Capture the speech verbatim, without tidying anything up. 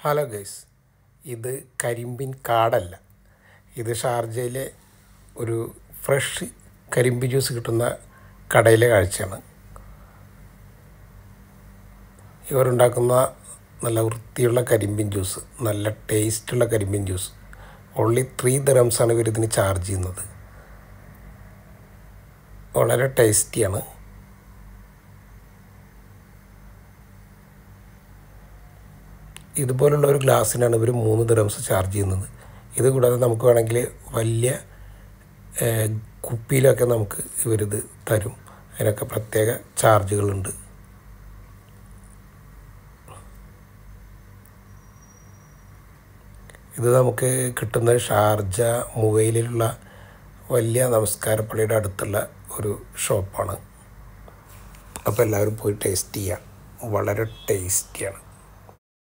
Hello guys, ഇത് കരിമ്പിൻ കാടല്ല. ഇത് ഷാർജയിലെ ഒരു ഫ്രഷ് കരിമ്പിൻ ജ്യൂസ് കിട്ടുന്ന കടയിലെ കാഴ്ചയാണ്. ഇവരുണ്ടാക്കുന്ന നല്ല വൃത്തിയുള്ള കരിമ്പിൻ ജ്യൂസ്, നല്ല ടേസ്റ്റുള്ള കരിമ്പിൻ ജ്യൂസ്. ഓൺലി ത്രീ ദിറംസാണ് ഇവരിതിന് ചാർജ് ചെയ്യുന്നത്. വളരെ ടേസ്റ്റിയാണ്. ഇതുപോലുള്ള ഒരു ഗ്ലാസ്സിനാണ് ഇവർ മൂന്ന് ദിറംസ് ചാർജ് ചെയ്യുന്നത്. ഇത് കൂടാതെ നമുക്ക് വേണമെങ്കിൽ വലിയ കുപ്പിയിലൊക്കെ നമുക്ക് ഇവരിത് തരും. അതിനൊക്കെ പ്രത്യേക ചാർജുകളുണ്ട്. ഇത് നമുക്ക് കിട്ടുന്നത് ഷാർജ മുവൈലിലുള്ള വലിയ നമസ്കാരപ്പള്ളിയുടെ അടുത്തുള്ള ഒരു ഷോപ്പാണ്. അപ്പോൾ എല്ലാവരും പോയി ടേസ്റ്റ് ചെയ്യുക. വളരെ ടേസ്റ്റിയാണ്.